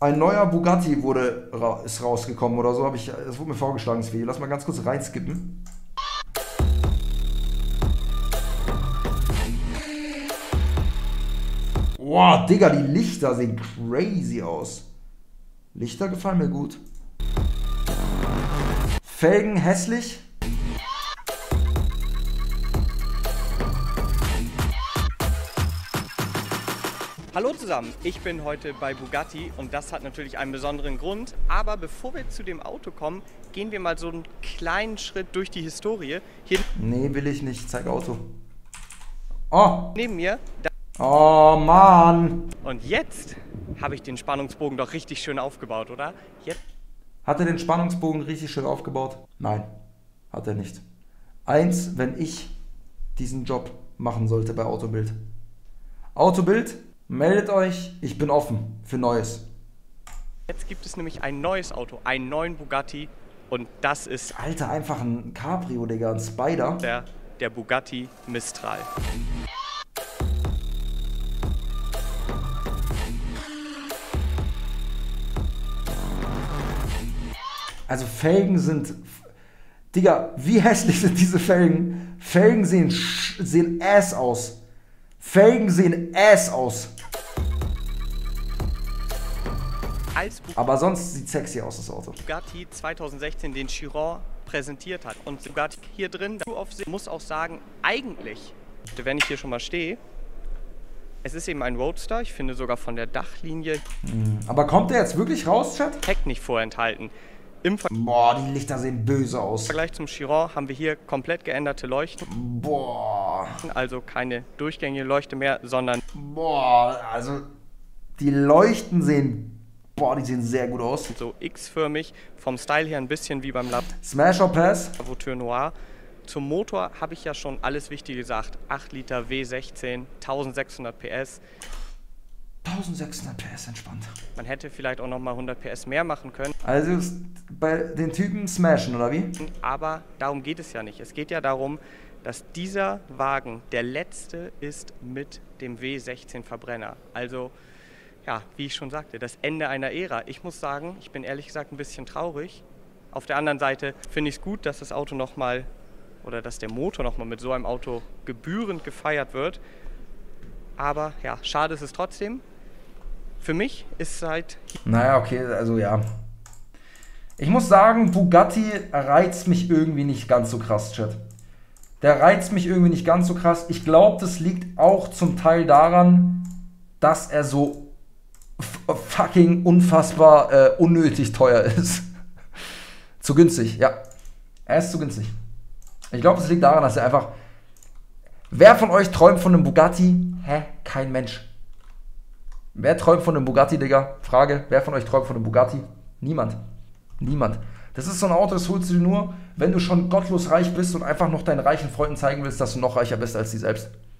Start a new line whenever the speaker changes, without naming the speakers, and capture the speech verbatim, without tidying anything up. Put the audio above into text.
Ein neuer Bugatti wurde, ist rausgekommen oder so, habe ich, es wurde mir vorgeschlagen, das Video. Lass mal ganz kurz reinskippen. Boah, Digga, die Lichter sehen crazy aus. Lichter gefallen mir gut. Felgen hässlich.
Hallo zusammen, ich bin heute bei Bugatti und das hat natürlich einen besonderen Grund. Aber bevor wir zu dem Auto kommen, gehen wir mal so einen kleinen Schritt durch die Historie. Hier
nee, will ich nicht. Zeig Auto. Oh!
Neben mir.
Oh, Mann!
Und jetzt habe ich den Spannungsbogen doch richtig schön aufgebaut, oder? Jetzt
hat er den Spannungsbogen richtig schön aufgebaut? Nein, hat er nicht. Eins, wenn ich diesen Job machen sollte bei Autobild. Autobild, meldet euch, ich bin offen für Neues.
Jetzt gibt es nämlich ein neues Auto, einen neuen Bugatti und das ist...
Alter, einfach ein Cabrio, Digga, ein Spider.
Der, der Bugatti Mistral.
Also Felgen sind... Digga, wie hässlich sind diese Felgen? Felgen sehen, sehen ass aus. Felgen sehen ass aus.
Als
Aber sonst sieht sexy aus, das Auto.
Bugatti zwanzig sechzehn den Chiron präsentiert hat. Und Bugatti hier drin, ich muss auch sagen, eigentlich, wenn ich hier schon mal stehe, es ist eben ein Roadster, ich finde sogar von der Dachlinie.
Aber kommt der jetzt wirklich raus, Chat?
Heck nicht vorenthalten. Im
Boah, die Lichter sehen böse aus.
Im Vergleich zum Chiron haben wir hier komplett geänderte Leuchten.
Boah.
Also keine durchgängige Leuchte mehr, sondern...
Boah, also die Leuchten sehen... Boah, die sehen sehr gut aus.
So X-förmig, vom Style her ein bisschen wie beim
Smash or Pass.
Lavotur Noir. Zum Motor habe ich ja schon alles Wichtige gesagt. acht Liter W sechzehn, eintausendsechshundert P S.
eintausendsechshundert P S, entspannt.
Man hätte vielleicht auch noch mal hundert P S mehr machen können.
Also bei den Typen smashen, oder wie?
Aber darum geht es ja nicht. Es geht ja darum, dass dieser Wagen der letzte ist mit dem W sechzehn Verbrenner. Also, ja, wie ich schon sagte, das Ende einer Ära. Ich muss sagen, ich bin ehrlich gesagt ein bisschen traurig. Auf der anderen Seite finde ich es gut, dass das Auto noch mal, oder dass der Motor noch mal mit so einem Auto gebührend gefeiert wird. Aber ja, schade ist es trotzdem. Für mich ist seit...
Naja, okay, also ja. Ich muss sagen, Bugatti reizt mich irgendwie nicht ganz so krass, Chat. Der reizt mich irgendwie nicht ganz so krass. Ich glaube, das liegt auch zum Teil daran, dass er so fucking unfassbar äh, unnötig teuer ist. Zu günstig, ja. Er ist zu günstig. Ich glaube, es liegt daran, dass er einfach... Wer von euch träumt von einem Bugatti? Hä? Kein Mensch. Wer träumt von einem Bugatti, Digga? Frage, wer von euch träumt von einem Bugatti? Niemand. Niemand. Das ist so ein Auto, das holst du dir nur, wenn du schon gottlos reich bist und einfach noch deinen reichen Freunden zeigen willst, dass du noch reicher bist als sie selbst.